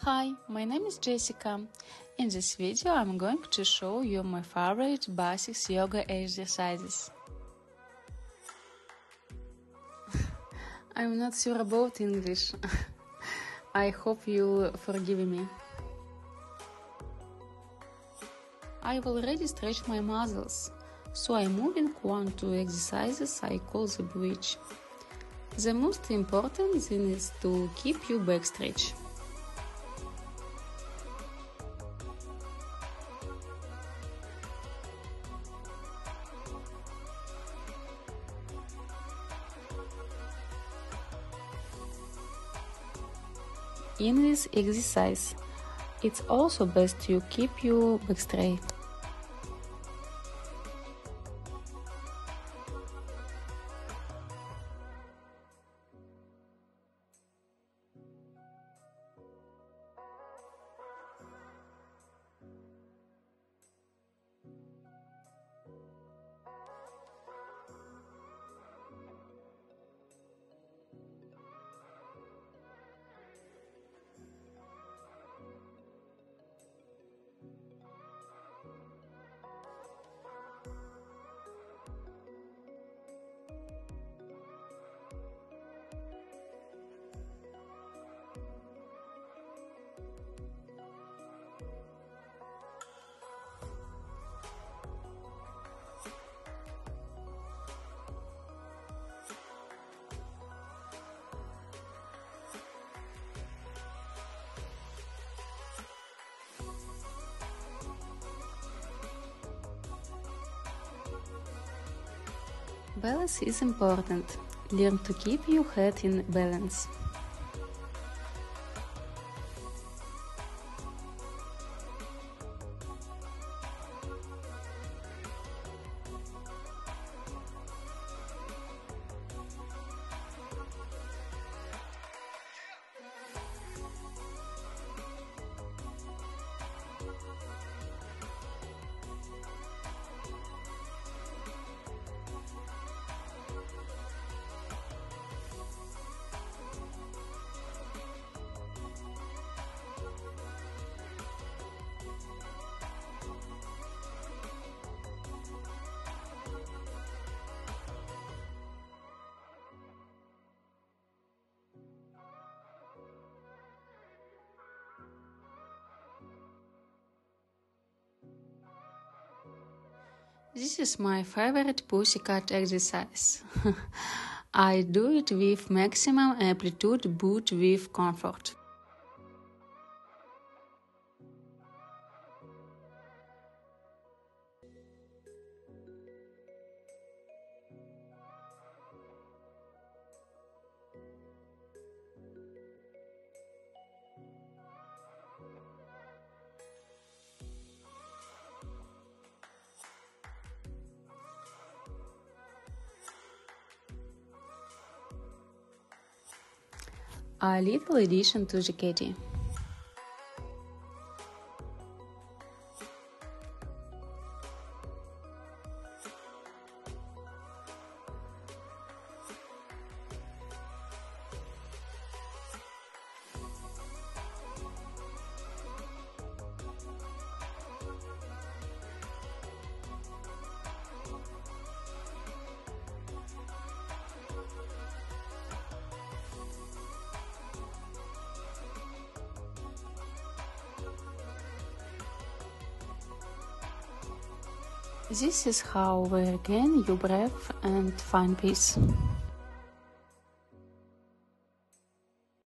Hi, my name is Jessica. In this video I'm going to show you my favorite basics yoga exercises. I'm not sure about English. I hope you'll forgive me. I've already stretched my muscles, so I'm moving on to exercises I call the bridge. The most important thing is to keep your back stretch. In this exercise, it's also best to keep your back straight. Balance is important. Learn to keep your head in balance. This is my favorite pussycat exercise. I do it with maximum amplitude but with comfort. A little addition to the kitty. This is how we regain your breath and find peace.